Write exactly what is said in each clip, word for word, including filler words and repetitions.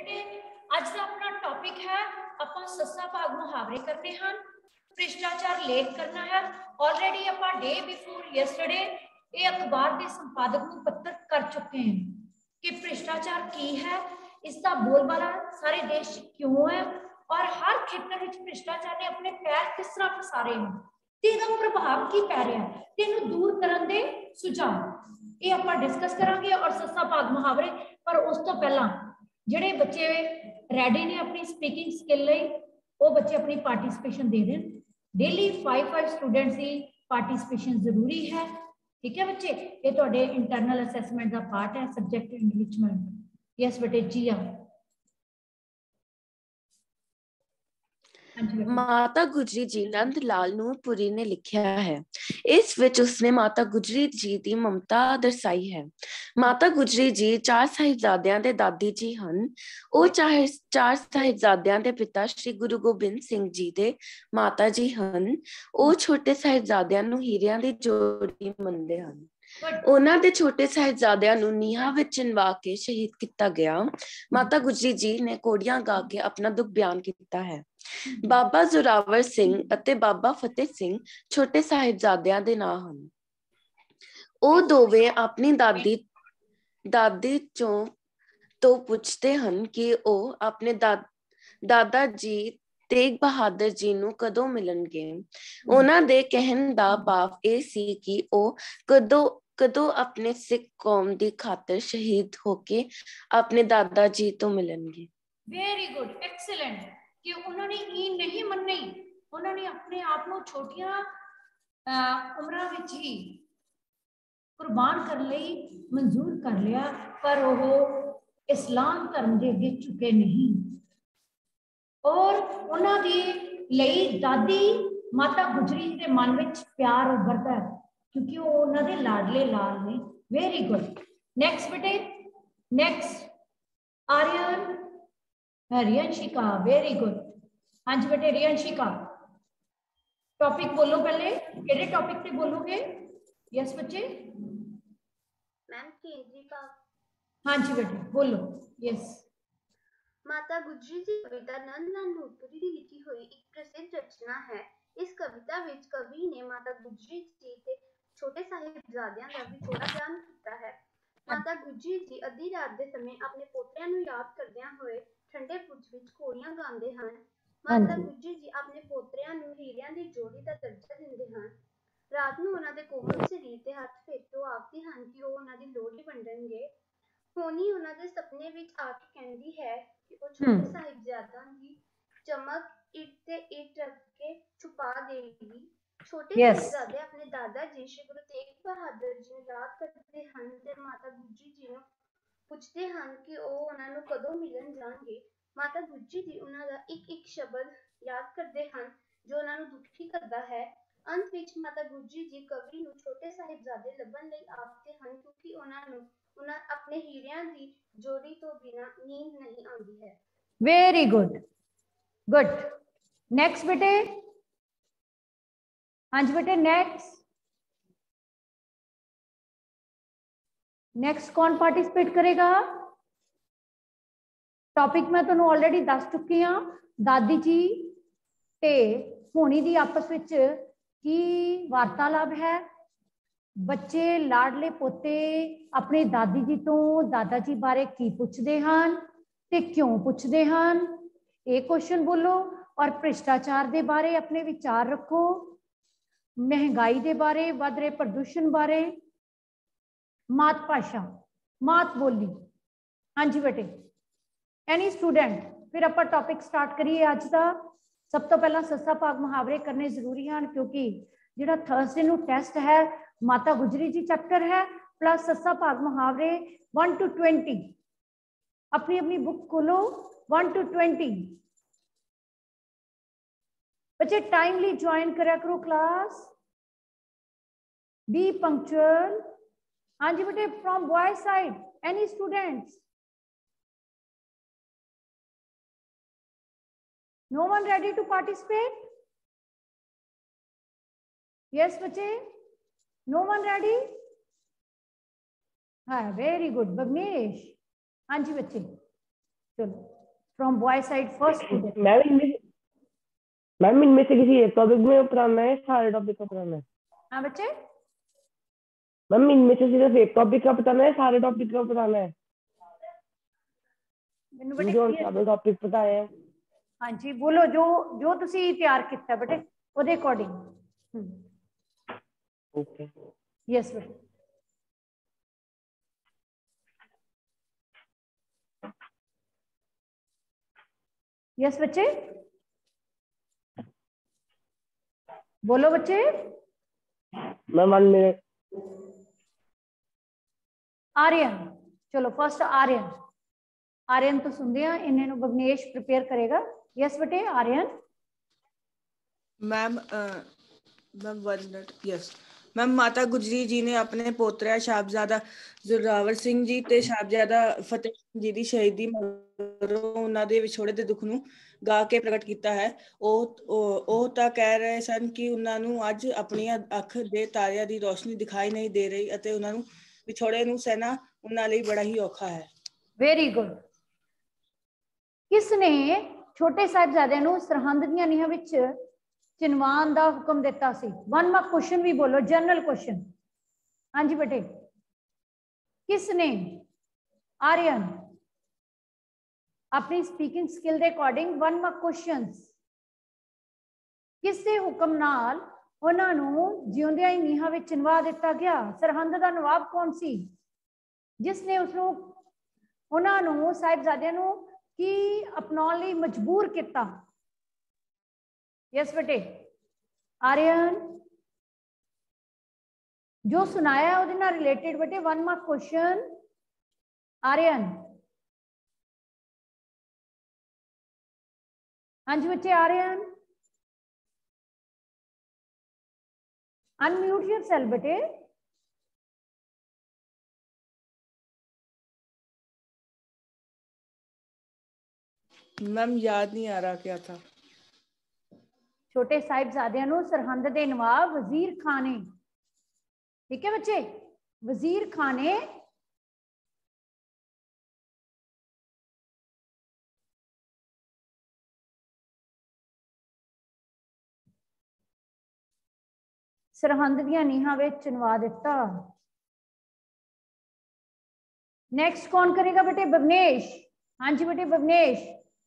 बेटे अज का अपना टॉपिक है ਆਪਾਂ ਸੱਸਾ ਭਾਗ ਮੁਹਾਵਰੇ करने हैं। भ्रिष्टाचार लेख करना है। ऑलरेडी ਆਪਾਂ डे बिफोर यस्टरडे ये अखबार के संपादक को पत्र कर चुके हैं कि भ्रिष्टाचार की है, इसका बोलबाला सारे देश क्यों है और हर खेतर में भ्रिष्टाचार ने अपने पैर किस तरह पसारे हैं ते इहदा प्रभाव की पै रहा है ते इहनूं दूर करन दे सुझाव ये आपां डिस्कस करांगे और सस्सा भाग मुहावरे। पर उस तो पहला जिहड़े बच्चे रेडी ने अपनी स्पीकिंग स्किल लई वो बच्चे अपनी पार्टिसिपेशन दे दें। डेली फाइव फाइव स्टूडेंट्स की पार्टिसिपेशन जरूरी है। ठीक है बच्चे, ये तुहाडे इंटरनल असैसमेंट का पार्ट है सब्जेक्ट एनरिचमेंट। यस बेटे जी हाँ। माता गुजरी जी नंद लाल नूरपुरी ने लिखा है। इस विच उसने माता गुजरी जी की ममता दर्शाई है। माता गुजरी जी चार साहिबजादियां दे दादी जी हन। वो चाहे चार साहिबजादियां दे पिता श्री गुरु गोबिंद सिंह जी दे माता जी हन। वो छोटे साहिबजादियां नूं हीरियां दी जोड़ी मनदे हन। उन्हां दे छोटे साहिबजादियां नूं नीहां विच चिनवा के शहीद किया गया। माता गुजरी जी ने कोड़ियां गा के अपना दुख बयान किया है। बाबा जोरावर सिंह अते बाबा फतेह सिंह छोटे साहिबजादियां दे नां हन। ਉਹ ਦੋਵੇਂ ਆਪਣੀ ਦਾਦੀ ਦਾਦੀ ਚੋਂ ਤੋਂ ਪੁੱਛਦੇ ਹਨ ਕਿ ਉਹ ਆਪਣੇ ਦਾਦਾ ਜੀ तेग बहादुर जी नूं कदों मिलणगे। उन्हां दे कहण दा भाव ਇਹ ਸੀ कि ਉਹ कदों कदों अपने सिख कौम दी खातिर शहीद होके अपने दादा जी तो मिलणगे। वेरी गुड, एक्सीलेंट कि उन्होंने ये नहीं मन्नी, उन्होंने अपने आप को छोटिया उम्र विच ही कुर्बान करने लई मंजूर कर लिया, पर वो इस्लाम धर्म के अगे झुके नहीं। और उन्होंने लई दादी माता गुजरी के मन में प्यार उभरता है क्योंकि वो उन्होंने लाडले लाल ने। Very good. नेक्स्ट बेटे, next Aryan Riyanshika. Very good. हाँ जी बेटे रियंशिका, टॉपिक बोलो पहले, केड़े टॉपिक पे बोलोगे? यस बच्चे। मैम केंद्रिका। हाँ जी बेटे बोलो। यस। माता गुजरी जी कविता नंद लाल नूरपुरी की लिखी हुई एक प्रसिद्ध रचना है। इस कविता विच कवि ने माता गुजरी जी के छोटे साहिबजादियां का विछोड़ा बयान किया है। माता गुजरी जी अद्धी रात के समय अपने पोतिਆਂ ਨੂੰ याद करदियां होए ठंडे बुर्ज विच घोड़ियां गांदे हन। माता गुजरी जी अपने पोतिਆਂ ਨੂੰ ਹੀਰਿਆਂ ਦੀ ਜੋੜੀ ਦਾ ਦਰਜਾ ਦਿੰਦੇ ਹਨ। ਰਾਤ ਨੂੰ ਉਹਨਾਂ ਦੇ ਕੋਮਲ ਸਰੀਰ ਤੇ ਹੱਥ ਫੇਰ ਕੇ ਆਖਦੇ ਹਨ ਕਿ ਉਹ ਉਹਨਾਂ ਦੀ ਲੋਹੜੀ ਵੰਡਣਗੇ। ਹੋਣੀ ਉਹਨਾਂ ਦੇ ਸੁਪਨੇ ਵਿੱਚ ਆ ਕੇ ਕਹਿੰਦੀ ਹੈ कि वो छोटे साहिबजादा की चमक ईट ते ईट रख के छुपा देगी। छोटे yes. साहिबजादे अपने दादा जी श्री गुरु तेग बहादुर जी ਨੂੰ याद करते ਹਨ ਤੇ ਮਾਤਾ ਗੁਜਰੀ ਜੀ ਨੂੰ ਪੁੱਛਦੇ ਹਨ ਕਿ ਉਹ ਉਹਨਾਂ ਨੂੰ ਕਦੋਂ ਮਿਲਣ ਜਾਣਗੇ। ਮਾਤਾ ਗੁਜਰੀ ਜੀ ਉਹਨਾਂ ਦਾ ਇੱਕ ਇੱਕ ਸ਼ਬਦ ਯਾਦ ਕਰਦੇ ਹਨ ਜੋ ਉਹਨਾਂ ਨੂੰ ਦੁਖੀ ਕਰਦਾ ਹੈ। ਅੰਤ ਵਿੱਚ ਮਾਤਾ ਗੁਜਰੀ ਜੀ ਕਵੀ ਨੂੰ ਛੋਟੇ ਸਾਹਿਬਜ਼ਾਦੇ ਲੱਭਣ ਲਈ ਆਖਦੇ ਹਨ ਕਿਉਂਕਿ ਉਹਨਾਂ ਨੂੰ ਉਹਨਾਂ ਆਪਣੇ ਹੀਰਿਆਂ ਦੀ जोड़ी तो बिना नींद नहीं आती है। Very good, good. नेक्स्ट बेटे। हाँ जी बेटे नेक्स्ट। नेक्स्ट कौन पार्टिसिपेट करेगा? टॉपिक मैं तुहानू ऑलरेडी दस चुकी हाँ। दादी जी ते होनी दी आपस विच की वार्तालाप है। बच्चे लाडले पोते अपने दादी जी तो दादा जी बारे की पुछते हैं ते क्यों पुछते हैं, ये क्वेश्चन बोलो। और भ्रिष्टाचार के बारे अपने विचार रखो। महंगाई के बारे, वध रहे प्रदूषण बारे, मात भाषा मात बोली। हाँ जी बेटे एनी स्टूडेंट। फिर आप टॉपिक स्टार्ट करिए अज का। सब तो पहला सस्सा भाग मुहावरे करने जरूरी हैं क्योंकि जिहड़ा थर्सडे नूं टेस्ट है माता गुजरी जी चैप्टर है प्लस सस्सा भाग मुहावरे वन टू ट्वेंटी। अपनी अपनी बुक खोलो। वन टू ट्वेंटी बच्चे टाइमली ज्वाइन करा करो क्लास। Be punctual. हाँ जी बेटे from boy side any students? No one ready to participate? Yes बच्चे, नो वन रेडी? हाँ वेरी गुड बगनेश। हाँ जी बच्चे चलो from boy side first student. Ma'am इनमें मैम इनमें से किसी एक टॉपिक में पढ़ाना है, सारे टॉपिक का पढ़ाना है? हाँ बच्चे, मैम इनमें से सिर्फ एक टॉपिक का पढ़ाना है, सारे टॉपिक का पढ़ाना है? मैंने बेटे मुझे और सारे टॉपिक पता है। हाँ जी बोलो, जो जो तुसी तैयार किया बेटे ਉਹਦੇ अकॉर्डिंग। ओके यस बेटे। यस बच्चे बोलो बच्चे। Ma'am one minute. आर्यन, चलो फर्स्ट आर्यन। आर्यन तो सुनते हैं, इन्हें भवनेश प्रिपेयर करेगा। यस बेटे Aryan. Ma'am ma'am one minute. Yes ma'am, Mata Gujri जी ने अपने पोतरा साहबजादा ਜ਼ੋਰਾਵਰ ਸਿੰਘ ਜੀ ਤੇ ਸਾਹਿਬਜ਼ਾਦਾ ਫਤਿਹ ਸਿੰਘ ਜੀ ਦੀ ਸ਼ਹੀਦੀ ਮਗਰੋਂ ਉਹਨਾਂ ਦੇ ਵਿਛੋੜੇ ਦੇ ਦੁੱਖ ਨੂੰ ਗਾ ਕੇ ਪ੍ਰਗਟ ਕੀਤਾ ਹੈ। ਉਹ ਉਹ ਤਾਂ ਕਹਿ ਰਹੇ ਸਨ ਕਿ ਉਹਨਾਂ ਨੂੰ ਅੱਜ ਆਪਣੀਆਂ ਅੱਖ ਦੇ ਤਾਰਿਆਂ ਦੀ ਰੋਸ਼ਨੀ ਦਿਖਾਈ ਨਹੀਂ ਦੇ ਰਹੀ ਅਤੇ ਉਹਨਾਂ ਨੂੰ ਵਿਛੋੜੇ ਨੂੰ ਸਹਿਣਾ ਉਹਨਾਂ ਲਈ ਬੜਾ ਹੀ ਔਖਾ ਹੈ। Very good. किसने छोटे साहिबजादे ਨੂੰ ਸਰਹੰਦ ਦੀਆਂ ਨੀਹਾਂ ਵਿੱਚ ਚਿਣਵਾਉਣ ਦਾ ਹੁਕਮ ਦਿੱਤਾ ਸੀ? वन मार्क क्वेश्चन भी बोलो, जनरल क्वेश्चन। हाँ जी बेटे, किसने? आर्यन अपनी स्पीकिंग स्किल के अकॉर्डिंग वन मार्क क्वेश्चंस। किस दे हुक्म नाल ਉਹਨਾਂ ਨੂੰ ਜਿਉਂਦਿਆਂ ਹੀ ਨੀਹਾਂ ਵਿੱਚ ਚਿਣਵਾ ਦਿੱਤਾ ਗਿਆ? ਸਰਹੰਦ ਦਾ ਨਵਾਬ ਕੌਣ ਸੀ ਜਿਸ ਨੇ ਉਸ ਨੂੰ ਉਹਨਾਂ ਨੂੰ ਸਾਹਿਬਜ਼ਾਦਿਆਂ ਨੂੰ ਕੀ ਅਪਣਾਉਣ ਲਈ ਮਜਬੂਰ ਕੀਤਾ? यस बेटे आर्यन, जो सुनाया ਉਹਦੇ ਨਾਲ रिलेटेड बेटे वन मार्क क्वेश्चन। आर्यन हाँ जी बच्चे। आर्यन अनम्यूट योरसेल्फ बेटे। मैम याद नहीं आ रहा क्या था। छोटे साहिबजादियां ਨੂੰ ਸਰਹੰਦ ਦੇ ਨਵਾਬ ਵਜ਼ੀਰ ਖਾਨ ਨੇ, ठीक है बच्चे, वजीर खान ने ਸਰਹੰਦ ਦੀਆਂ ਨੀਹਾਂ ਵਿੱਚ ਚਿਣਵਾ ਦਿੱਤਾ। नेक्स्ट कौन करेगा बेटे? भवनेश। हाँ जी बेटे Bhavnesh.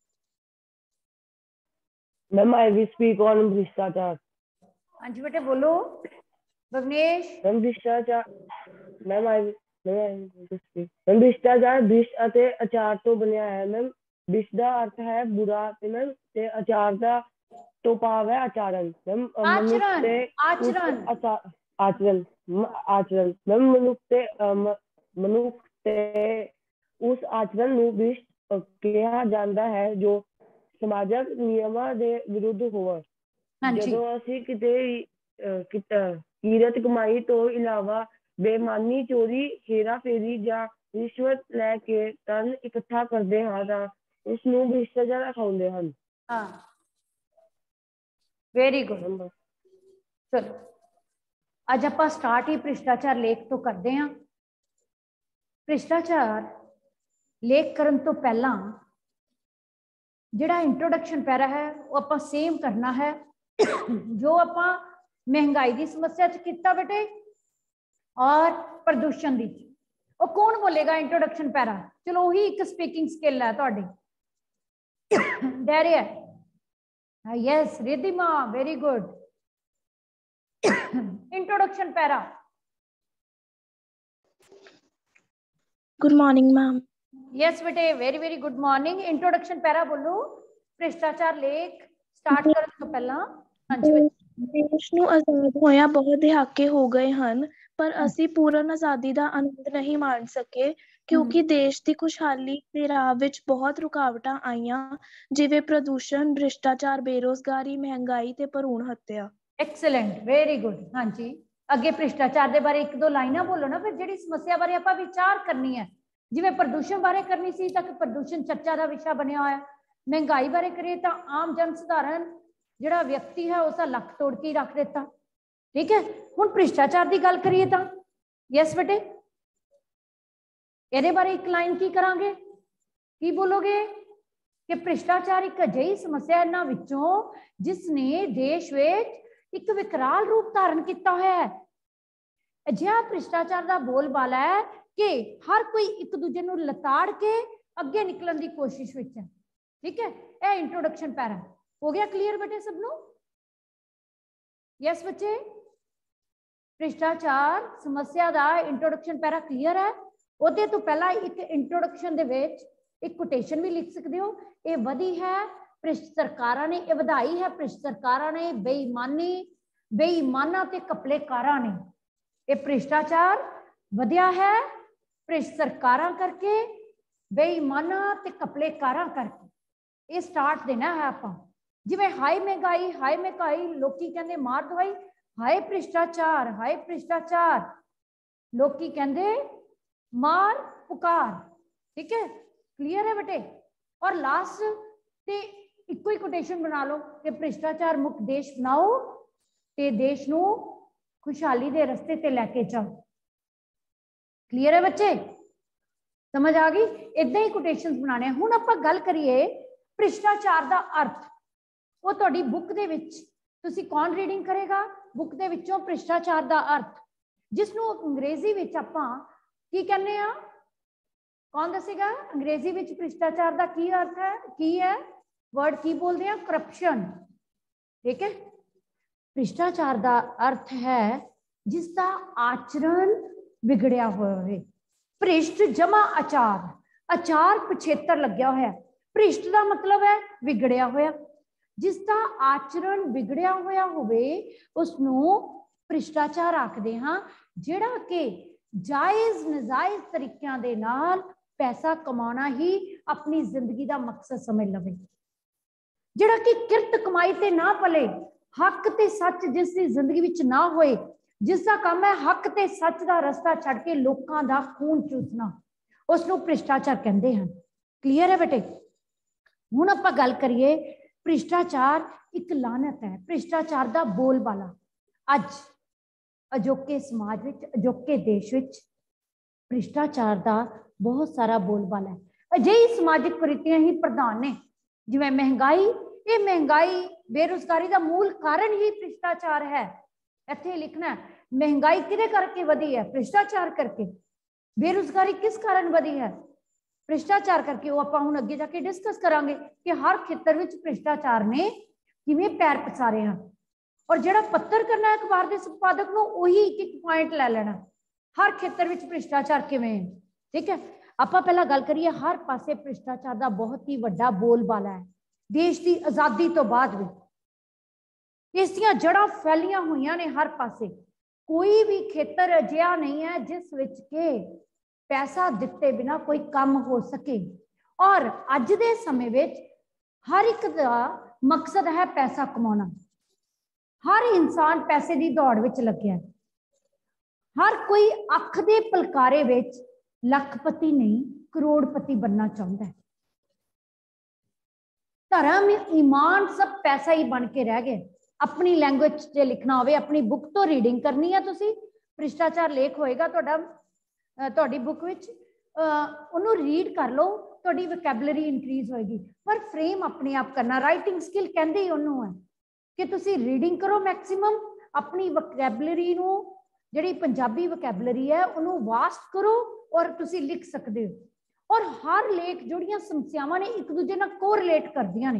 Ma'am I will speak on भ्रष्टाचार। हाँ जी बेटे बोलो भवनेश। मैम भ्रष्टाचार मैम आई मैम भ्रष्टाचार भ्रष्ट ਅਤੇ ਅਚਾਰ ਤੋਂ ਬਣਿਆ ਹੈ। ਮੈਮ ਭ੍ਰਿਸ਼ਟ ਦਾ ਅਰਥ ਹੈ ਬੁਰਾ ਤੇ ਮੈਮ ਤੇ ਅਚਾਰ ਦਾ ਤੋਂ ਭਾਵ ਹੈ ਆਚਰਨ। ਮੈਮ ਮਨੁੱਖ ਤੇ ਆਚਰਨ ਆਚਰਨ ਆਚਰਨ ਮੈਮ ਮਨੁੱਖ ਤੇ ਮਨੁੱਖ ਤੇ ਉਸ ਆਚਰਨ ਨੂੰ ਭ੍ਰਿਸ਼ਟ ਕਿਹਾ ਜਾਂਦਾ ਹੈ ਜੋ ਸਮਾਜਿਕ ਨਿਯਮਾਂ ਦੇ ਵਿਰੁੱਧ ਹੋਵੇ। ਜਦੋਂ ਅਸੀਂ ਕਿਤੇ ਕਿਰਤ ਕਮਾਈ ਤੋਂ ਇਲਾਵਾ ਬੇਈਮਾਨੀ, ਚੋਰੀ, ਹੇਰਾ ਫੇਰੀ ਜਾਂ ਰਿਸ਼ਵਤ ਲੈ ਕੇ ਧਨ ਇਕੱਠਾ ਕਰਦੇ ਹਾਂ ਤਾਂ ਉਸ ਨੂੰ ਭ੍ਰਿਸ਼ਟਾਚਾਰ ਅਖਾਉਂਦੇ ਹਨ। ਹਾਂ ਵੈਰੀ ਗੁੱਡ। ਚਲੋ ਅੱਜ ਆਪਾਂ ਸਟਾਰਟ ਹੀ ਭ੍ਰਿਸ਼ਟਾਚਾਰ ਲੇਖ ਤੋਂ ਕਰਦੇ ਹਾਂ। ਭ੍ਰਿਸ਼ਟਾਚਾਰ ਲੇਖ ਕਰਨ ਤੋਂ ਪਹਿਲਾਂ ਜਿਹੜਾ ਇੰਟਰੋਡਕਸ਼ਨ ਪੈਰਾ ਹੈ ਉਹ ਆਪਾਂ ਸੇਮ ਕਰਨਾ ਹੈ ਜੋ ਆਪਾਂ ਮਹਿੰਗਾਈ ਦੀ ਸਮੱਸਿਆ ਚ ਕੀਤਾ ਬੇਟੇ ਔਰ ਪ੍ਰਦੂਸ਼ਣ ਦੀ। ਉਹ ਕੌਣ ਬੋਲੇਗਾ ਇੰਟਰੋਡਕਸ਼ਨ ਪੈਰਾ? ਚਲੋ ਉਹੀ ਇੱਕ ਸਪੀਕਿੰਗ ਸਕਿੱਲ ਹੈ ਤੁਹਾਡੀ। ਡੈਰੀਆ yes Ridhima very good. Introduction para. Good morning ma'am. Yes बेटे very very good morning. Introduction para बोलो भ्रिष्टाचार लेख स्टार्ट करने तो पहला। हाँ जी देश ਨੂੰ ਆਜ਼ਾਦ ਹੋਇਆ ਬਹੁਤ ਦਹਾਕੇ ਹੋ ਗਏ ਹਨ ਪਰ ਅਸੀਂ ਪੂਰਨ ਆਜ਼ਾਦੀ ਦਾ ਆਨੰਦ ਨਹੀਂ ਮਾਣ ਸਕੇ ਕਿਉਂਕਿ ਦੇਸ਼ ਦੀ ਖੁਸ਼ਹਾਲੀ ਦੇ ਰਾਹ ਵਿੱਚ ਬਹੁਤ ਰੁਕਾਵਟਾਂ ਆਈਆਂ ਜਿਵੇਂ ਪ੍ਰਦੂਸ਼ਣ, ਭ੍ਰਿਸ਼ਟਾਚਾਰ, ਬੇਰੋਜ਼ਗਾਰੀ, ਮਹਿੰਗਾਈ ਤੇ ਭਰੂਣ ਹੱਤਿਆ। Excellent very good. हाँ जी अगे भ्रिष्टाचार के बारे एक दो लाइना बोलो ना फिर जी समस्या बारे आप विचार करनी है। जिवें प्रदूषण बारे करनी सी तक प्रदूषण चर्चा का विषय बनया होया। महंगाई बारे करिए तो आम जन साधारण जिहड़ा व्यक्ति है उसका लक तोड़ के रख दिता। ठीक है हुण भ्रिष्टाचार की गल करिए तो यस बेटे इहदे बारे एक लाइन की करांगे की बोलोगे कि भ्रिष्टाचार एक अजिही समस्या इन्हां विचों जिसने देश विच एक विकराल रूप धारण किया होया है। अजिहा भ्रिष्टाचार का बोलबाला है कि हर कोई एक दूजे नूं लताड़ के अगे निकलण की कोशिश विच है। ठीक है, यह इंट्रोडक्शन पैरा हो गया क्लीयर बेटे सब नूं? यस बच्चे, भ्रिष्टाचार समस्या का इंट्रोडक्शन पैरा क्लीयर है। ਉਹਦੇ तो पहला एक इंट्रोडक्शन दे विच एक कोटेशन भी लिख सकते हो, ये वधी है भ्रिष्ट सरकारां ने, ये वधाई है भ्रिष्ट सरकारां ने, बेईमानी बेईमाना ते कपलेकारां ने। ये भ्रिष्टाचार वधिया है भ्रिष्ट सरकारां करके, बेईमाना ते कपलेकारां करके। ये स्टार्ट देना है आपां। जिवें हाई महंगाई हाई महंगाई लोकी कहंदे मार दवाई, हाय भ्रिष्टाचार हाय भ्रिष्टाचार लोकी कहंदे मार पुकार। ठीक है, क्लियर है बेटे? और लास्ट ते इको ही कोटेशन बना लो कि भ्रिष्टाचार मुक्त देश बनाओ ते देश नूं खुशहाली दे रस्ते ते लैके जाओ। क्लियर है बच्चे? समझ आ गई? इदां ही कोटेशंस बनाने। हुण आपां गल करिए भ्रिष्टाचार दा अर्थ। वो तुहाडी बुक दे विच तुसीं कौन रीडिंग करेगा? बुक दे विचों भ्रिष्टाचार दा अर्थ, जिसनूं अंग्रेजी विच आपां की कहने आ, कौन दसेगा? अंग्रेजी विच भ्रिष्टाचार दा की अर्थ है? की है वर्ड की बोलते हैं? करप्शन। ठीक है, भ्रिष्टाचार दा अर्थ है जिसका आचरण बिगड़िया होवे। भ्रिष्ट जमा आचार, आचार पछेतर लग्या होया। भ्रिष्ट का मतलब है बिगड़िया होया, जिसका आचरण बिगड़िया होया होवे उसनूं भ्रिष्टाचार आखदे हां, जिहड़ा कि जायज़ नजायज़ तरीकों दे नाल पैसा कमाना ही अपनी जिंदगी का मकसद समझ लवे, जिहड़ा कि किरत कमाई ते ना पले, हक ते सच जिसकी जिंदगी विच ना होए, जिसका काम है हक ते सच का रस्ता छड़ के लोकां दा खून चूसना, उसनूं भ्रिष्टाचार कहंदे हन। क्लीयर है बेटे? हुण आपां गल करिए भ्रिष्टाचार एक लानत है, भ्रिष्टाचार का बोलबाला अज अजोके समाज विच, अजोके देश विच भ्रिष्टाचार का बहुत सारा बोलबाला है। अजिही समाजिक कुरीतियां ही प्रधान ने, जिवें महंगाई। ये महंगाई बेरोजगारी का मूल कारण ही भ्रिष्टाचार है। इत्थे लिखना है महंगाई किहदे करके वधी है? भ्रिष्टाचार करके। बेरोजगारी किस कारण वधी है? भ्रिष्टाचार करके। वो आपां हुण अगे जाके डिस्कस करांगे कि हर खेतर विच भ्रिष्टाचार ने किवें पैर पसारे हैं। और जिहड़ा पत्तर करना है अखबार के संपादक नूं उही एक एक पॉइंट लै लेना, हर खेतर विच भ्रिष्टाचार किवें है। ठीक है, आपां पहला गल करिए हर पासे भ्रिष्टाचार का बहुत ही वड्डा बोलबाला है। देश की आज़ादी तो बाद भी इसदियां जड़ां फैलियां हुईयां ने हर पासे। कोई भी खेतर अजिहा नहीं है जिस विच के पैसा दिते बिना कोई काम हो सके। और अज दे समय विच हर एक दा मकसद है पैसा कमाना। हर इंसान पैसे की दौड़ विच लग्या, हर कोई अख दे पलकारे विच लखपति नहीं करोड़पति बनना चाहता है। धर्म ईमान सब पैसा ही बन के रह गए। अपनी लैंग्वेज से लिखना होवे, अपनी बुक तो रीडिंग करनी है तुसी, भ्रिष्टाचार लेख होएगा तुहाडा तुहाडी बुक विच, उन्होंने रीड कर लो, तुहाडी वोकैबुलरी इनक्रीज होएगी। पर फ्रेम अपने आप करना, राइटिंग स्किल कहंदे ही उन्होंने है कि तुसी रीडिंग करो मैक्सिमम, अपनी वोकैबुलरी नूं जिहड़ी पंजाबी वोकैबुलरी है उन्होंने वास्ट करो और तुसी लिख सकते हो। और हर लेख जोड़ियां समस्यावां ने एक दूजे नाल कोरिलेट करदियां ने।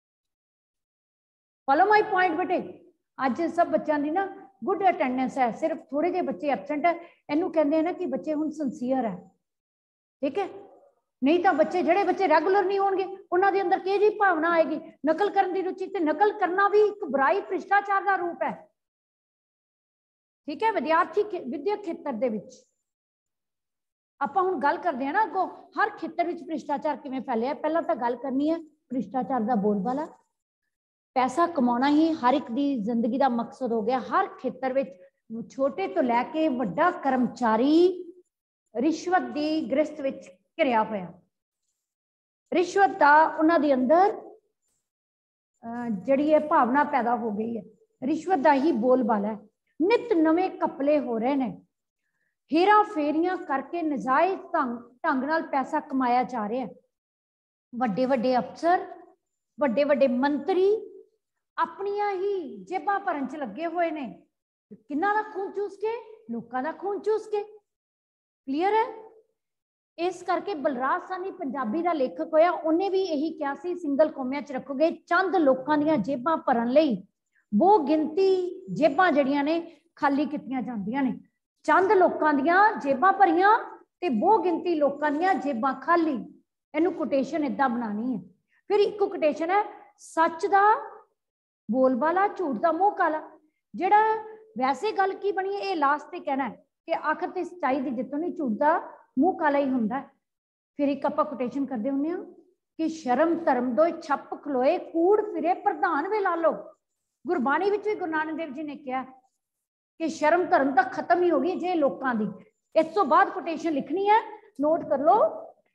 फॉलो माई पॉइंट बेटे? अज सब बच्चों की ना गुड अटेंडेंस है, सिर्फ थोड़े जे बच्चे एबसेंट है। इनू कहते हैं ना कि बच्चे हुण सिंसीयर है। ठीक है, नहीं तो बच्चे जिहड़े बच्चे रेगुलर नहीं होंगे उन्होंने अंदर किह जी भावना आएगी, नकल करने की रुचि। ते नकल करना भी एक बुराई भ्रिष्टाचार का रूप है। ठीक है, विद्यार्थी विद्यक खेत्र दे विच आपां हुण गल करदे हां ना अगों हर खेत्र विच भ्रिष्टाचार किवें फैलिया। पहला तो गल करनी है भ्रिष्टाचार का बोलबाला। पैसा कमाना ही हर एक दी जिंदगी का मकसद हो गया। हर खेत्र विच छोटे तो लैके वड्डा कर्मचारी रिश्वत की गिरफ्त विच घिरिया होया। रिश्वत का उन्हां दे अंदर जिहड़ी है भावना पैदा हो गई है। रिश्वत का ही बोलबाला है। नित नवे कपले हो रहे हैं, हेरा फेरियां करके नजायज ढंग ढंग नाल पैसा कमाया जा रहा है। ਵੱਡੇ ਵੱਡੇ ਅਫਸਰ, ਵੱਡੇ ਵੱਡੇ ਮੰਤਰੀ ਆਪਣੀਆਂ ਹੀ ਜੇਬਾਂ ਭਰਨ ਚ ਲੱਗੇ ਹੋਏ ਨੇ। ਕਿੰਨਾ ਦਾ ਖੂਨ ਚੂਸ ਕੇ? ਲੋਕਾਂ ਦਾ ਖੂਨ ਚੂਸ ਕੇ। ਕਲੀਅਰ ਹੈ? ਇਸ ਕਰਕੇ ਬਲਰਾਜ ਸਾਹਨੀ ਪੰਜਾਬੀ ਦਾ ਲੇਖਕ ਹੋਇਆ, ਉਹਨੇ ਵੀ ਇਹੀ ਕਿਹਾ ਸੀ, ਸਿੰਗਲ ਕੋਮਿਆਂ ਚ ਰੱਖੋਗੇ, ਚੰਦ ਲੋਕਾਂ ਦੀਆਂ ਜੇਬਾਂ ਭਰਨ ਲਈ ਬਹੁ ਗਿਣਤੀ ਜੇਬਾਂ ਜਿਹੜੀਆਂ ਨੇ ਖਾਲੀ ਕੀਤੀਆਂ ਜਾਂਦੀਆਂ ਨੇ। ਚੰਦ ਲੋਕਾਂ ਦੀਆਂ ਜੇਬਾਂ ਭਰੀਆਂ ਤੇ ਬਹੁ ਗਿਣਤੀ ਲੋਕਾਂ ਦੀਆਂ ਜੇਬਾਂ ਖਾਲੀ। ਇਹਨੂੰ ਕੋਟੇਸ਼ਨ ਇਦਾਂ ਬਣਾਣੀ ਹੈ। फिर एक कोटेशन है, सच दा बोलबाला झूठ दा मुंह काला। जेड़ा वैसे गल की बनी है, ये लास्ट ते कहना है कि आखिर ते सच्चाई दी जित्तों नहीं, झूठ दा मुंह काला ही हुंदा है। फिर एक आपां कोटेशन करदे हुंदे हां कि शर्म धर्म दो छप खलोए, कूड़ फिरे प्रधान वे ला लो। गुरबाणी विच भी गुरु नानक देव जी ने कहा कि शर्म धर्म तां खत्म ही हो गई जे लोकां दी। इस तो बाद कोटेशन लिखनी है, नोट कर लो।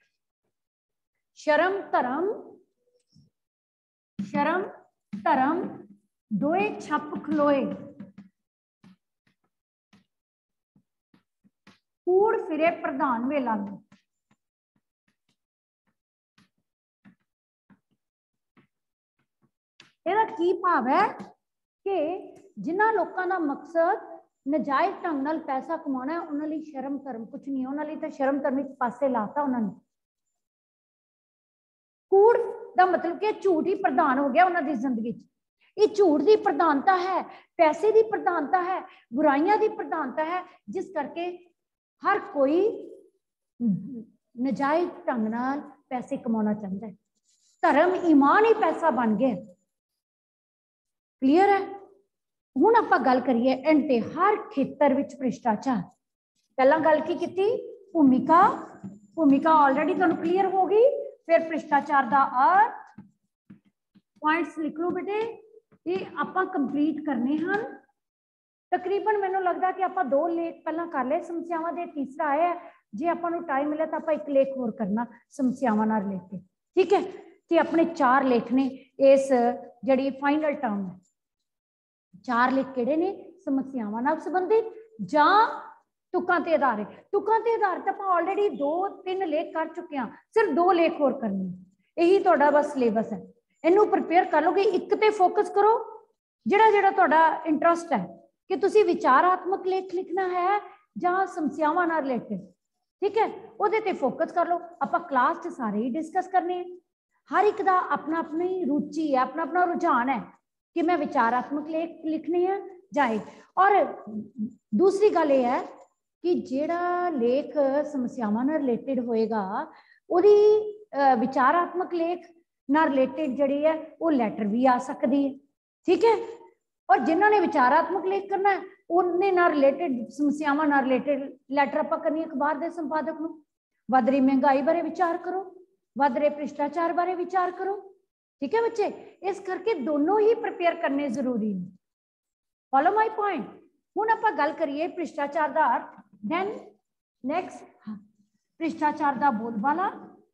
शर्म धर्म शर्म धर्म दोए छप खलोए, कूड़ फिरे प्रधान वे ला लो। ਇਹਦਾ ਕੀ ਭਾਵ ਹੈ कि जिन्हां लोगों का मकसद नजायज ढंग नाल पैसा कमाना है, उन्हां लई शर्म धर्म कुछ नहीं, उन्हां लई तां शर्म धर्म एक पासे लाता उन्हां ने। कूड़ दा मतलब कि झूठ ही प्रधान हो गया उन्हां दी जिंदगी च। ये झूठ की प्रधानता है, पैसे की प्रधानता है, बुराइयां की प्रधानता है, जिस करके हर कोई नजायज ढंग नाल पैसे कमाना चाहता है। धर्म ईमान ही पैसा बन गया। क्लीयर है? हुण आपां गल करिए एंड ते हर खेतर विच भ्रिष्टाचार। पहला गल की कीती? भूमिका। भूमिका ऑलरेडी तुहानूं क्लीयर हो गई। फिर भ्रिष्टाचार दा अर्थ, पॉइंट्स लिख लो बेटे, ये आपां कंप्लीट करने हैं। तकरीबन मैनूं लगदा कि आपां दो लेख पहला कर ले समस्यावां दे, तीसरा आया जे आपां नूं टाइम मिले तां आपां एक लेख होर करना समस्यावां नाल रिलेटेड। ठीक है? कि अपने चार लेख ने इस जिहड़ी फाइनल टर्म है। चार लेख किहड़े ने? समस्यावां नाल संबंधित जां तुकां ते आधारित। तुकां ते आधारित आपां ऑलरेडी दो तीन लेख कर चुके हैं, सिर्फ दो लेख होर करने। यही तुहाडा बस सिलेबस है। इनू प्रिपेयर कर लोगे। एक ते फोकस करो जिहड़ा जिहड़ा तुहाडा इंटरस्ट है कि तुसीं विचारात्मक लेख लिखना है जां समस्यावां नाल रिलेटेड। ठीक है? उहदे ते फोकस कर लो। आपां क्लास च सारे ही डिस्कस करने हैं। हर एक दा अपना अपनी रुचि है, अपना अपना रुझान है कि मैं विचारात्मक लेख लिखने हैं जाए। और दूसरी गल यह है कि जेड़ा लेख समस्यावां नाल रिलेटेड होएगा, उहदी विचारात्मक लेख नाल रिलेटेड जिहड़ी है वो लैटर भी आ सकती है। ठीक है? और जिन्होंने विचारात्मक लेख करना है उन्हें नाल रिलेटेड समस्यावां नाल रिलेटेड लैटर आपां करनी अखबार दे संपादक नूं। वध रही महंगाई बारे विचार करो, वध रहे भ्रिष्टाचार बारे विचार करो। ठीक है बच्चे? इस करके दोनों ही प्रिपेयर करने जरूरी है। Follow my point. हुण आपां गल करिए भ्रिष्टाचार दा अर्थ। देन नेक्स्ट भ्रिष्टाचार दा बोलबाला,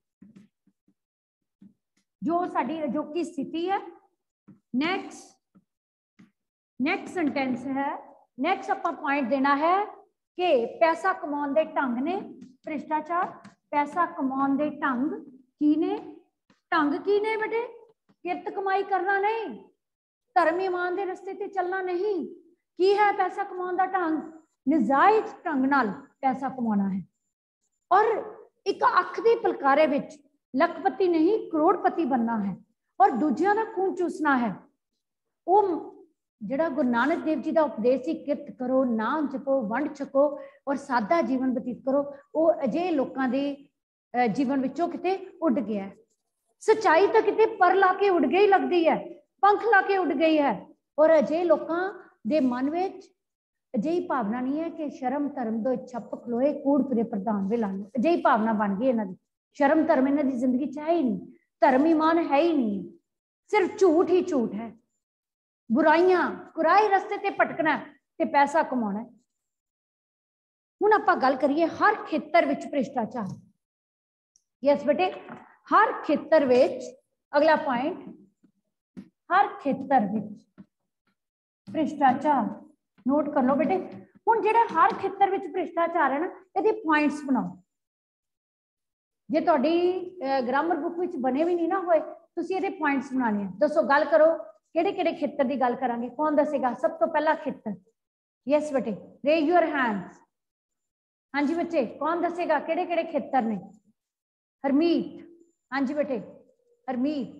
जो साडी जो की स्थिति है। नेक्स्ट नेक्स्ट सेंटेंस है, नेक्स्ट आपां पॉइंट देना है कि पैसा कमाउण दे ढंग ने। भ्रिष्टाचार पैसा कमाउण दे ढंग की ने? ढंग की ने बेटे? किरत कमाई करना नहीं, धर्म ईमान दे रस्ते ते चलना नहीं। की है पैसा कमाउण दा ढंग? नजायज ढंग नाल पैसा कमाना है। और एक अख दे पलकारे विच लखपति नहीं करोड़पति बनना है और दूजियां दा खून चूसना है। वो जिहड़ा गुरु नानक देव जी का उपदेश सी, किरत करो, नाम जपो, वंड छको और सादा जीवन बतीत करो, वो अजे लोगों के जीवन विचों किते उड़ गया है। सच्चाई तो किते पर ला के उड़ गई लगती है, पंख ला के उड़ गई है। और अजे लोगों के मन में अजिही भावना नहीं है कि शर्म धर्म दो छप खलोए, कूड़ फिरे प्रधान वे ला लो। अजिही भावना बन गई इन्हां दी। शर्म धर्म इन्हां दी जिंदगी च है ही नहीं, धर्म ईमान है ही नहीं, सिर्फ झूठ ही झूठ है। बुराइयां कुराए रस्ते ते भटकना ते पैसा कमाना। हुण आपां गल करिए हर खेतर विच भ्रिष्टाचार। यस बेटे, हर खेतर विच, अगला पॉइंट, हर खेतर विच भ्रिष्टाचार। नोट कर लो बेटे। हुण जिहड़ा हर खेतर विच भ्रिष्टाचार है ना, इहदे पॉइंट्स बनाओ। जे तुहाडी ग्रामर बुक विच बने भी नहीं ना होए तुसीं इहदे पॉइंट्स बनाने हैं। दसो गल करो किहड़े किहड़े खेतर की गल करांगे, कौन दसेगा सब तो पहला खेतर? यस बेटे रेज योर हैंड्स। हाँ जी बच्चे कौन दसेगा किहड़े किहड़े खेतर ने? हरमीत। हाँ जी बेटे हरमीत।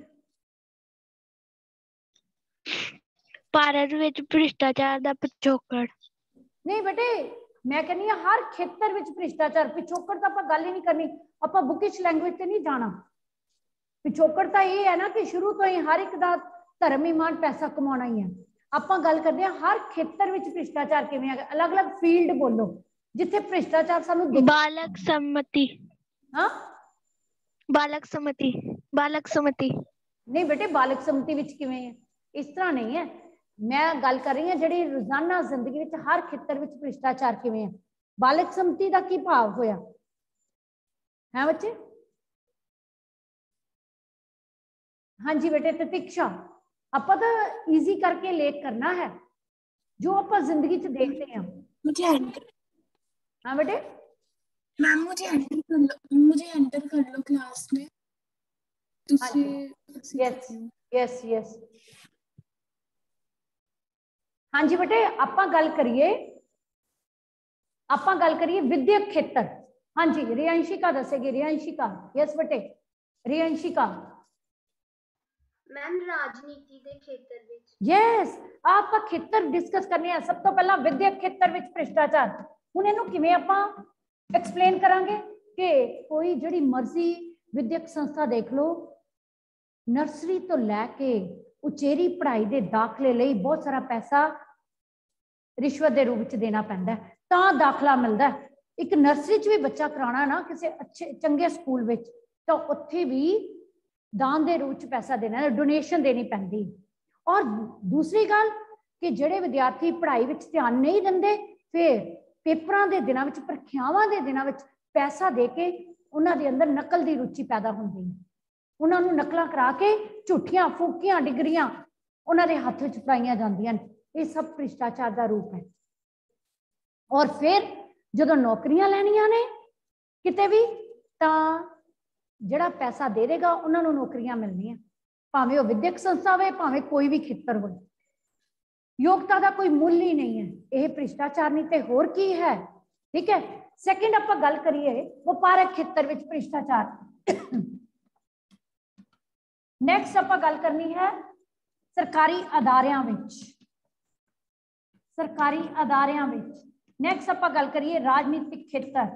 भारत विच भ्रिष्टाचार दा पिछोकड़। नहीं बेटे मैं कहनी हर खेतर विच भ्रिष्टाचार, पिछोकड़ तो आपां गल ही नहीं करनी, आपां बुकिश लैंग्वेज ते नहीं जाना। पिछोकड़ तो ये है ना कि शुरू तो ही हर एक दा धर्म ईमान पैसा कमाना ही है। आपां गल करदे हां हर खेतर विच भ्रिष्टाचार किवें है, अलग अलग फील्ड बोलो जिथे भ्रिष्टाचार सानू बालक सम्मति। हाँ बालक सम्मति। बालक सम्मति नहीं बेटे बालक सम्मति विच किवें है, इस तरह नहीं है। मैं गल कर रही हूँ जिहड़ी रोजाना जिंदगी विच हर खेतर विच भ्रिष्टाचार किवें है। बालक सम्मति का की भाव होया है बच्चे? हाँ जी बेटे प्रतीक्षा आपां तो इजी करके लेख करना है जो आपां जिंदगी च देखते हैं। मुझे एंटर। हाँ बेटे मैम मुझे एंटर कर लो, मुझे एंटर कर लो क्लास में। तुसी यस यस यस हाँ जी बेटे आपां गल करिए आपां गल करिए विद्यक खेतर। हाँ जी रियांशिका दसेगी। रियांशिका यस बेटे रियांशिका। मैम राजनीति दे खेतर विच। यस आपां खेतर डिस्कस करने हैं। सब तो पहला विद्यक खेतर विच भ्रिष्टाचार हुण इहनूं किवें आपां एक्सप्लेन करांगे कि कोई जिहड़ी मर्जी विद्यक संस्था देख लो, नर्सरी तो लैके उचेरी पढ़ाई के दाखले लई बहुत सारा पैसा रिश्वत के रूप में देना पैंदा है तां दाखला मिलता है। एक नर्सरी च भी बच्चा कराना ना किसी अच्छे चंगे स्कूल में तो उत्थे भी दान के रूप में पैसा देना, डोनेशन देनी पैंदी। और दूसरी गल कि जिहड़े विद्यार्थी पढ़ाई में ध्यान नहीं देंदे फिर पेपरां दे दिनां विच परीक्षावां दे दिनां विच पैसा दे के उन्हां दे अंदर नकल की रुचि पैदा होंदी है। उन्होंने नकलां करा के झूठियां फूकियां डिग्रियां उन्होंने हाथ में पढ़ाई जांदियां ने। ये सब भ्रिष्टाचार का रूप है। और फिर जो नौकरियां लैनियां ने किते भी तां जिहड़ा पैसा दे देगा उन्होंने नौकरियां मिलनियां, भावें वह विद्यक संस्था हो भावें कोई भी खेतर हो। योग्यता का कोई मुल ही नहीं है। यह भ्रिष्टाचार नहीं तो होर की है। ठीक है सैकेंड आपां गल करिए वपारक खेतर विच भ्रिष्टाचार। नैक्सट आपां गल करनी है सरकारी अदारियां विच। सरकारी अदारियां विच नैक्सट आपां गल करिए राजनीतिक खेतर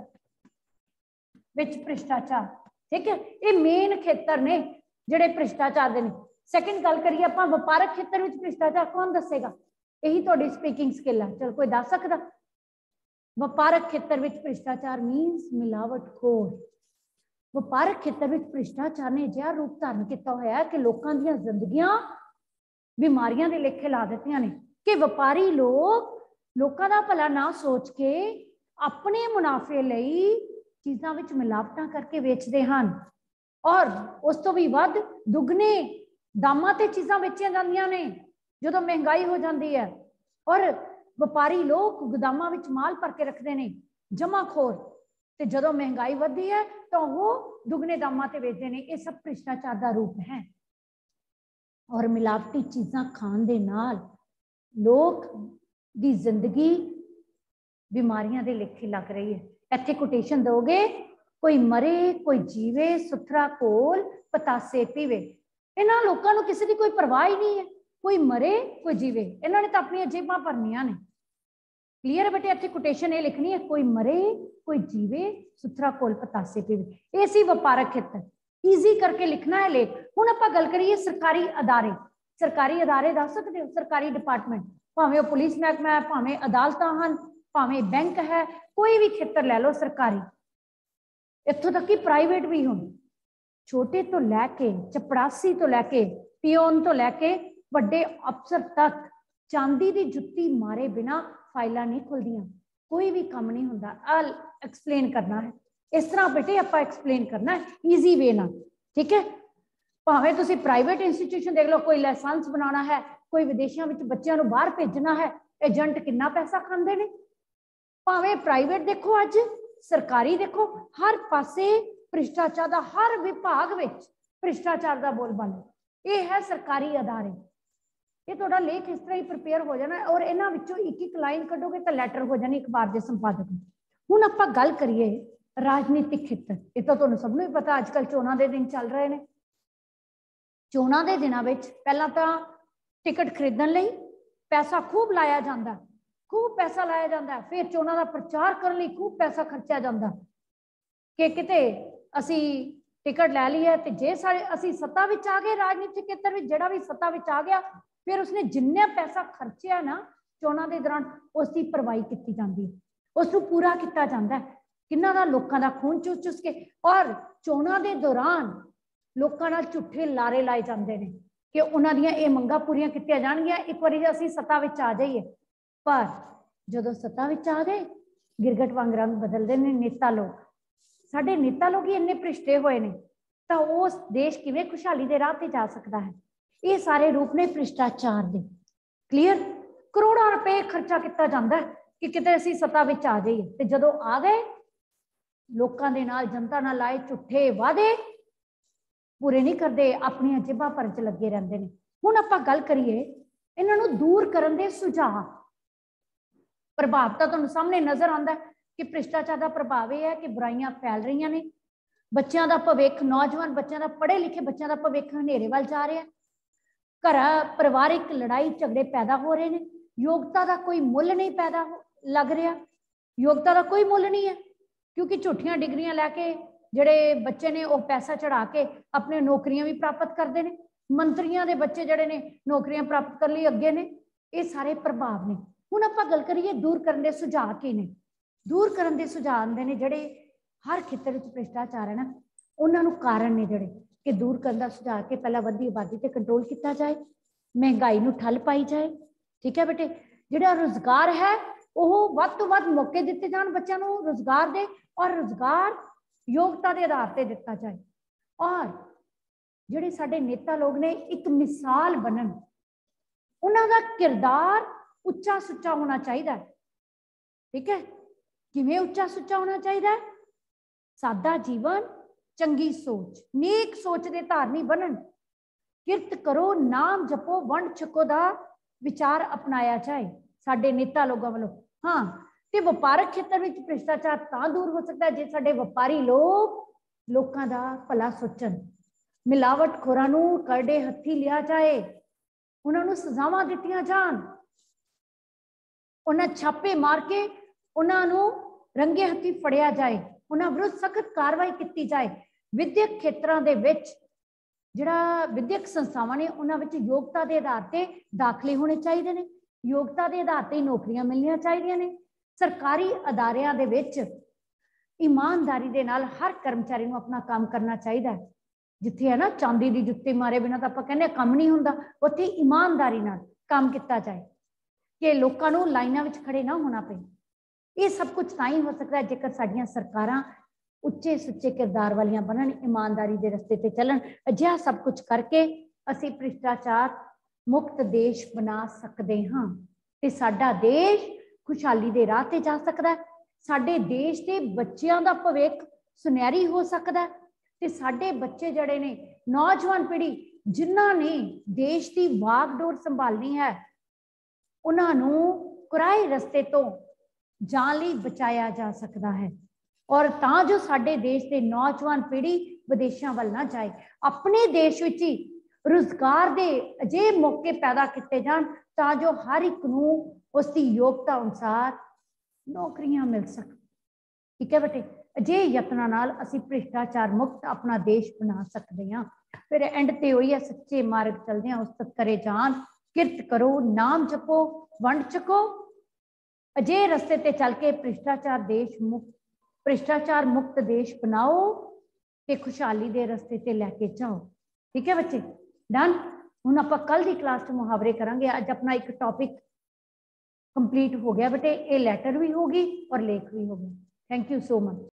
विच भ्रिष्टाचार। ठीक है ये मेन खेतर ने जिहड़े भ्रिष्टाचार दे ने। सैकेंड गल करिए आपां वपारक खेतर विच भ्रिष्टाचार कौन दसेगा? यही तुहाडी स्पीकिंग स्किल है। चल कोई दस सकदा? वपारक खेतर विच भ्रिष्टाचार मीनस मिलावटखोर। वपारक खेतर विच भ्रिष्टाचार ने जिहा रूप धारण किया होया है कि लोकां दीयां जिंदगियां बीमारियां दे लेखे ला दित्तियां ने कि व्यापारी लोग लोकां दा भला ना सोच के अपने मुनाफे लई चीज़ां विच मिलावटां करके वेचदे हन और उस तो भी वध दुगने दामां ते चीज़ां वेचियां जांदियां ने जदों महंगाई हो जाती है। और व्यापारी लोग गोदामां विच माल भर के रखते हैं जमाखोर, ते जदों महंगाई वधदी है तो वो दुगने दामां ते वेचदे ने। ये सब भ्रिष्टाचार का रूप है। और मिलावटी चीज़ां खाण दे नाल लोक दी जिंदगी बीमारियां दे लेखे लग रही है। इत्थे कोटेशन दोगे कोई मरे कोई जीवे सुथरा कोल पतासे पीवे। इन्हां लोकां नूं किसी दी कोई परवाह ही नहीं है। कोई मरे कोई जीवे इन्हां ने तो अपनी जेबां भरनियां ने। क्लीयर है बेटे? इत्थे कोटेशन ये लिखनी है कोई मरे कोई जीवे सुथरा कोल पतासे पीवे। ये सी व्यापारक खेतर। ईजी करके लिखना है लेख। हुण आपां गल करिए सरकारी अदारे। सरकारी अदारे दस सकते हो? सरकारी डिपार्टमेंट भावें वो पुलिस महकमा है भावें अदालतां हन भावें बैंक है, कोई भी खेतर लै लो सरकारी, इत्थों तक कि प्राइवेट भी हो। छोटे तो लैके चपड़ासी तो लैके पियोन तो लैके वड्डे अफसर तक चांदी की जुत्ती मारे बिना फाइलां नहीं खुलदियां। कोई भी काम नहीं होंदा। आ एक्सप्लेन करना है इस तरह बेटे आपां एक्सप्लेन करना है ईजी वे नाल। ठीक है भावें तुसीं प्राइवेट इंस्टीट्यूशन देख लो, कोई लाइसेंस बनाना है, कोई विदेशों में बच्चों को बाहर भेजना है, एजेंट कितना पैसा खांदे ने। भावें प्राइवेट देखो अज सरकारी देखो, हर पासे ਭ੍ਰਿਸ਼ਟਾਚਾਰ ਦਾ ਹਰ ਵਿਭਾਗ ਵਿੱਚ ਭ੍ਰਿਸ਼ਟਾਚਾਰ ਦਾ ਬੋਲਬਾਲਾ। ਇਹ ਹੈ ਸਰਕਾਰੀ ਅਦਾਰੇ। ਇਹ ਤੁਹਾਡਾ ਲੇਖ ਇਸ ਤਰ੍ਹਾਂ ਹੀ ਪ੍ਰਿਪੇਅਰ ਹੋ ਜਾਣਾ ਔਰ ਇਹਨਾਂ ਵਿੱਚੋਂ ਇੱਕ ਇੱਕ ਲਾਈਨ ਕੱਢੋਗੇ ਤਾਂ ਲੈਟਰ ਹੋ ਜਾਣੀ ਅਖਬਾਰ ਦੇ ਸੰਪਾਦਕ ਨੂੰ। ਹੁਣ ਆਪਾਂ ਗੱਲ ਕਰੀਏ ਰਾਜਨੀਤਿਕ ਖੇਤਰ। ਇਹ ਤਾਂ ਤੁਹਾਨੂੰ ਸਭ ਨੂੰ ਹੀ ਪਤਾ, ਅੱਜ ਕੱਲ੍ਹ ਚੋਣਾਂ ਦੇ ਦਿਨ ਚੱਲ ਰਹੇ ਨੇ। ਚੋਣਾਂ ਦੇ ਦਿਨਾਂ ਵਿੱਚ ਪਹਿਲਾਂ ਤਾਂ ਟਿਕਟ ਖਰੀਦਣ ਲਈ ਪੈਸਾ ਖੂਬ ਲਾਇਆ ਜਾਂਦਾ, ਖੂਬ ਪੈਸਾ ਲਾਇਆ ਜਾਂਦਾ। ਫਿਰ ਚੋਣਾਂ ਦਾ ਪ੍ਰਚਾਰ ਕਰਨ ਲਈ ਖੂਬ ਪੈਸਾ ਖਰਚਿਆ ਜਾਂਦਾ ਕਿ ਕਿਤੇ ਅਸੀਂ ਟਿਕਟ ਲੈ ਲਈ ਹੈ ਤੇ ਜੇ ਸਾਡੇ ਅਸੀਂ ਸੱਤਾ ਵਿੱਚ ਆ ਗਏ, ਰਾਜਨੀਤਿਕ ਖੇਤਰ ਵਿੱਚ ਜਿਹੜਾ ਵੀ ਸੱਤਾ ਵਿੱਚ ਆ ਗਿਆ, ਫਿਰ ਉਸਨੇ ਜਿੰਨਾ ਪੈਸਾ ਖਰਚਿਆ ਨਾ ਚੋਣਾਂ ਦੇ ਦੌਰਾਨ ਉਸ ਦੀ ਭਰਵਾਈ ਕੀਤੀ ਜਾਂਦੀ ਹੈ, ਉਸ ਨੂੰ ਪੂਰਾ ਕੀਤਾ ਜਾਂਦਾ ਹੈ। ਕਿੰਨਾ ਦਾ ਲੋਕਾਂ ਦਾ ਖੂਨ ਚੂਸ ਚੂਸ ਕੇ। ਔਰ ਚੋਣਾਂ ਦੇ ਦੌਰਾਨ ਲੋਕਾਂ ਨਾਲ ਝੂਠੇ ਲਾਰੇ ਲਾਏ ਜਾਂਦੇ ਨੇ ਕਿ ਉਹਨਾਂ ਦੀਆਂ ਇਹ ਮੰਗਾਂ ਪੂਰੀਆਂ ਕੀਤੀਆਂ ਜਾਣਗੀਆਂ ਇੱਕ ਵਾਰੀ ਅਸੀਂ ਸੱਤਾ ਵਿੱਚ ਆ ਜਾਈਏ। ਪਰ ਜਦੋਂ ਸੱਤਾ ਵਿੱਚ ਆ ਗਏ ਗਿਰਗਟ ਵਾਂਗ ਰੰਗ ਬਦਲਦੇ ਨੇ ਨੇਤਾ ਲੋਕ। ਸਾਡੇ ਨੇਤਾ ਲੋਕ ਹੀ ਇੰਨੇ ਭ੍ਰਿਸ਼ਟੇ ਹੋਏ ਨੇ ਤਾਂ ਉਸ ਦੇਸ਼ ਕਿਵੇਂ ਖੁਸ਼ਹਾਲੀ ਦੇ ਰਾਹ ਤੇ ਜਾ ਸਕਦਾ ਹੈ? ਇਹ ਸਾਰੇ ਰੂਪ ਨੇ ਭ੍ਰਿਸ਼ਟਾਚਾਰ ਦੇ। ਕਲੀਅਰ? ਕਰੋੜਾਂ ਰੁਪਏ ਖਰਚਾ ਕੀਤਾ ਜਾਂਦਾ ਹੈ ਕਿ ਕਿਤੇ ਅਸੀਂ ਸੱਤਾ ਵਿੱਚ ਆ ਜਾਈਏ ਤੇ ਜਦੋਂ ਆ ਗਏ ਲੋਕਾਂ ਦੇ ਨਾਲ ਜਨਤਾ ਨਾਲ ਲਾਏ ਝੂਠੇ ਵਾਅਦੇ ਪੂਰੇ ਨਹੀਂ ਕਰਦੇ, ਆਪਣੀਆਂ ਜੇਬਾਂ ਭਰਨ ਚ ਲੱਗੇ ਰਹਿੰਦੇ ਨੇ। ਹੁਣ ਆਪਾਂ ਗੱਲ ਕਰੀਏ ਇਹਨਾਂ ਨੂੰ ਦੂਰ ਕਰਨ ਦੇ ਸੁਝਾਅ। ਪ੍ਰਭਾਵ ਤਾਂ ਤੁਹਾਨੂੰ ਸਾਹਮਣੇ ਨਜ਼ਰ ਆਉਂਦਾ ਕਿ ਭ੍ਰਿਸ਼ਟਾਚਾਰ ਦਾ ਪ੍ਰਭਾਵ ਇਹ ਹੈ ਕਿ ਬੁਰਾਈਆਂ ਫੈਲ ਰਹੀਆਂ ਨੇ, ਬੱਚਿਆਂ ਦਾ ਭਵਿੱਖ, ਨੌਜਵਾਨ ਬੱਚਿਆਂ ਦਾ, ਪੜ੍ਹੇ ਲਿਖੇ ਬੱਚਿਆਂ ਦਾ ਭਵਿੱਖ ਹਨੇਰੇ ਵੱਲ ਜਾ ਰਿਹਾ। ਘਰਾਂ ਪਰਿਵਾਰਿਕ ਲੜਾਈ ਝਗੜੇ ਪੈਦਾ ਹੋ ਰਹੇ ਨੇ। ਯੋਗਤਾ ਦਾ ਕੋਈ ਮੁੱਲ ਨਹੀਂ ਪੈਦਾ ਲੱਗ ਰਿਹਾ, ਯੋਗਤਾ ਦਾ ਕੋਈ ਮੁੱਲ ਨਹੀਂ ਹੈ ਕਿਉਂਕਿ ਝੂਠੀਆਂ ਡਿਗਰੀਆਂ ਲੈ ਕੇ ਜਿਹੜੇ ਬੱਚੇ ਨੇ ਉਹ ਪੈਸਾ ਚੜਾ ਕੇ ਆਪਣੇ ਨੌਕਰੀਆਂ ਵੀ ਪ੍ਰਾਪਤ ਕਰਦੇ ਨੇ। ਮੰਤਰੀਆਂ ਦੇ ਬੱਚੇ ਜਿਹੜੇ ਨੇ ਨੌਕਰੀਆਂ ਪ੍ਰਾਪਤ ਕਰਨ ਲਈ ਅੱਗੇ ਨੇ। ਇਹ ਸਾਰੇ ਪ੍ਰਭਾਵ ਨੇ। ਹੁਣ ਆਪਾਂ ਗੱਲ ਕਰੀਏ ਦੂਰ ਕਰਨ ਦੇ ਸੁਝਾਅ ਕੀ ਨੇ। ਦੂਰ ਕਰਨ ਦੇ ਸੁਝਾਅ ਆਉਂਦੇ ਨੇ ਜਿਹੜੇ ਹਰ ਖੇਤਰ ਵਿੱਚ ਭ੍ਰਿਸ਼ਟਾਚਾਰ ਹੈ ਨਾ, ਉਹਨਾਂ ਨੂੰ ਕਾਰਨ ਨੇ ਜਿਹੜੇ ਕਿ ਦੂਰ ਕਰਨ ਦਾ ਸੁਝਾਅ ਕਿ ਪਹਿਲਾਂ ਵੱਧਦੀ ਆਬਾਦੀ ਤੇ ਕੰਟਰੋਲ ਕੀਤਾ ਜਾਏ, ਮਹਿੰਗਾਈ ਨੂੰ ਠੱਲ ਪਾਈ ਜਾਏ। ਠੀਕ ਹੈ ਬੇਟੇ? ਜਿਹੜਾ ਰੁਜ਼ਗਾਰ ਹੈ ਉਹ ਵੱਧ ਤੋਂ ਵੱਧ ਮੌਕੇ ਦਿੱਤੇ ਜਾਣ ਬੱਚਿਆਂ ਨੂੰ ਰੁਜ਼ਗਾਰ ਦੇ, ਔਰ ਰੁਜ਼ਗਾਰ ਯੋਗਤਾ ਦੇ ਆਧਾਰ ਤੇ ਦਿੱਤਾ ਜਾਏ। ਔਰ ਜਿਹੜੇ ਸਾਡੇ ਨੇਤਾ ਲੋਕ ਨੇ ਇੱਕ ਮਿਸਾਲ ਬਣਨ, ਉਹਨਾਂ ਦਾ ਕਿਰਦਾਰ ਉੱਚਾ ਸੁੱਚਾ ਹੋਣਾ ਚਾਹੀਦਾ ਹੈ। ਠੀਕ ਹੈ? ਕਿਵੇਂ ਉੱਚਾ ਸੁੱਚਾ ਹੋਣਾ ਚਾਹੀਦਾ ਹੈ? ਸਾਦਾ ਜੀਵਨ, ਚੰਗੀ ਸੋਚ, ਨੇਕ ਸੋਚ ਦੇ ਧਾਰਨੀ ਬਣਨ। ਕਿਰਤ ਕਰੋ, ਨਾਮ ਜਪੋ, ਵੰਡ ਛਕੋ ਦਾ ਵਿਚਾਰ ਅਪਣਾਇਆ ਜਾਏ ਸਾਡੇ ਨੇਤਾ ਲੋਕਾਂ ਵੱਲੋਂ। ਹਾਂ, ਤੇ ਵਪਾਰਕ ਖੇਤਰ ਵਿੱਚ ਭ੍ਰਿਸ਼ਟਾਚਾਰ ਤਾਂ ਦੂਰ ਹੋ ਸਕਦਾ ਜੇ ਸਾਡੇ ਵਪਾਰੀ ਲੋਕ ਲੋਕਾਂ ਦਾ ਭਲਾ ਸੋਚਣ। ਮਿਲਾਵਟਖੋਰਾਂ ਨੂੰ ਕਰੜੇ ਹੱਥੀ ਲਿਆ ਜਾਏ, ਉਹਨਾਂ ਨੂੰ ਸਜ਼ਾਵਾਂ ਦਿੱਤੀਆਂ ਜਾਣ, ਉਹਨਾਂ ਛਾਪੇ ਮਾਰ ਕੇ ਉਹਨਾਂ ਨੂੰ ਰੰਗੇ ਹੱਥੀ ਫੜਿਆ ਜਾਏ, ਉਹਨਾਂ ਵਿਰੁੱਧ ਸਖਤ ਕਾਰਵਾਈ ਕੀਤੀ ਜਾਏ। ਵਿਦਿਅਕ ਖੇਤਰਾਂ ਦੇ ਵਿੱਚ ਜਿਹੜਾ ਵਿਦਿਅਕ ਸੰਸਥਾਵਾਂ ਨੇ ਉਹਨਾਂ ਵਿੱਚ ਯੋਗਤਾ ਦੇ ਆਧਾਰ ਤੇ ਦਾਖਲੇ ਹੋਣੇ ਚਾਹੀਦੇ ਨੇ, ਯੋਗਤਾ ਦੇ ਆਧਾਰ ਤੇ ਨੌਕਰੀਆਂ ਮਿਲਣੀਆਂ ਚਾਹੀਦੀਆਂ ਨੇ। ਸਰਕਾਰੀ ਅਦਾਰਿਆਂ ਦੇ ਵਿੱਚ ਇਮਾਨਦਾਰੀ ਦੇ ਨਾਲ ਹਰ ਕਰਮਚਾਰੀ ਨੂੰ ਆਪਣਾ ਕੰਮ ਕਰਨਾ ਚਾਹੀਦਾ ਹੈ। ਜਿੱਥੇ ਹੈ ਨਾ ਚਾਂਦੀ ਦੀ ਜੁੱਤੀ ਮਾਰੇ ਬਿਨਾਂ ਤਾਂ ਆਪਾਂ ਕਹਿੰਦੇ ਕੰਮ ਨਹੀਂ ਹੁੰਦਾ, ਉੱਥੇ ਇਮਾਨਦਾਰੀ ਨਾਲ ਕੰਮ ਕੀਤਾ ਜਾਏ ਕਿ ਲੋਕਾਂ ਨੂੰ ਲਾਈਨਾਂ ਵਿੱਚ ਖੜੇ ਨਾ ਹੋਣਾ ਪਏ। ਇਹ ਸਭ ਕੁਝ ਤਾਂ ਹੀ ਹੋ ਸਕਦਾ ਹੈ ਜੇਕਰ ਸਾਡੀਆਂ ਸਰਕਾਰਾਂ ਉੱਚੇ ਸੁੱਚੇ ਕਿਰਦਾਰ ਵਾਲੀਆਂ ਬਣਨ, ਇਮਾਨਦਾਰੀ ਦੇ ਰਸਤੇ ਤੇ ਚੱਲਣ। ਅਜਿਹਾ ਸਭ ਕੁਝ ਕਰਕੇ ਅਸੀਂ ਭ੍ਰਿਸ਼ਟਾਚਾਰ ਮੁਕਤ ਦੇਸ਼ ਬਣਾ ਸਕਦੇ ਹਾਂ ਤੇ ਸਾਡਾ ਦੇਸ਼ ਖੁਸ਼ਹਾਲੀ ਦੇ ਰਾਹ ਤੇ ਜਾ ਸਕਦਾ ਹੈ। ਸਾਡੇ ਦੇਸ਼ ਦੇ ਬੱਚਿਆਂ ਦਾ ਭਵਿੱਖ ਸੁਨਹਿਰੀ ਹੋ ਸਕਦਾ ਹੈ ਤੇ ਸਾਡੇ ਬੱਚੇ ਜਿਹੜੇ ਨੇ, ਨੌਜਵਾਨ ਪੀੜ੍ਹੀ ਜਿਨ੍ਹਾਂ ਨੇ ਦੇਸ਼ ਦੀ ਵਾਗਡੋਰ ਸੰਭਾਲਣੀ ਹੈ, ਉਹਨਾਂ ਨੂੰ ਕੁਰਾਹੇ ਰਸਤੇ ਤੋਂ ਜਾਣ ਲਈ ਬਚਾਇਆ ਜਾ ਸਕਦਾ ਹੈ। ਔਰ ਤਾਂ ਜੋ ਸਾਡੇ ਦੇਸ਼ ਦੇ ਨੌਜਵਾਨ ਪੀੜ੍ਹੀ ਵਿਦੇਸ਼ਾਂ ਵੱਲ ਨਾ ਜਾਏ, ਆਪਣੇ ਦੇਸ਼ ਵਿੱਚ ਹੀ ਰੁਜ਼ਗਾਰ ਦੇ ਅਜਿਹੇ ਮੌਕੇ ਪੈਦਾ ਕੀਤੇ ਜਾਣ ਤਾਂ ਜੋ ਹਰ ਇੱਕ ਨੂੰ ਉਸ ਦੀ ਯੋਗਤਾ ਅਨੁਸਾਰ ਨੌਕਰੀਆਂ ਮਿਲ ਸਕਣ। ਠੀਕ ਹੈ ਬੇਟੇ? ਅਜਿਹੇ ਯਤਨਾਂ ਨਾਲ ਅਸੀਂ ਭ੍ਰਿਸ਼ਟਾਚਾਰ ਮੁਕਤ ਆਪਣਾ ਦੇਸ਼ ਬਣਾ ਸਕਦੇ ਹਾਂ। ਫਿਰ ਐਂਡ ਤੇ ਹੋਈ ਹੈ ਸੱਚੇ ਮਾਰਗ ਚਲਦੇ ਹਾਂ ਉਸ ਤੱਕ ਕਰੇ ਜਾਣ। ਕਿਰਤ ਕਰੋ, ਨਾਮ ਜਪੋ, ਵੰਡ ਛਕੋ। ਅਜਿਹੇ ਰਸਤੇ ਤੇ ਚੱਲ ਕੇ ਭ੍ਰਿਸ਼ਟਾਚਾਰ ਦੇਸ਼ ਮੁਕਤ ਭ੍ਰਿਸ਼ਟਾਚਾਰ ਮੁਕਤ ਦੇਸ਼ ਬਣਾਓ ਤੇ ਖੁਸ਼ਹਾਲੀ ਦੇ ਰਸਤੇ ਤੇ ਲੈ ਕੇ ਜਾਓ। ਠੀਕ ਹੈ ਬੱਚੇ? ਡਨ। ਹੁਣ ਆਪਾਂ ਕੱਲ ਦੀ ਕਲਾਸ 'ਚ ਮੁਹਾਵਰੇ ਕਰਾਂਗੇ। ਅੱਜ ਆਪਣਾ ਇੱਕ ਟੌਪਿਕ ਕੰਪਲੀਟ ਹੋ ਗਿਆ ਬੇਟੇ। ਇਹ ਲੈਟਰ ਵੀ ਹੋਗੀ ਔਰ ਲੇਖ ਵੀ ਹੋ ਗਿਆ। Thank you so much.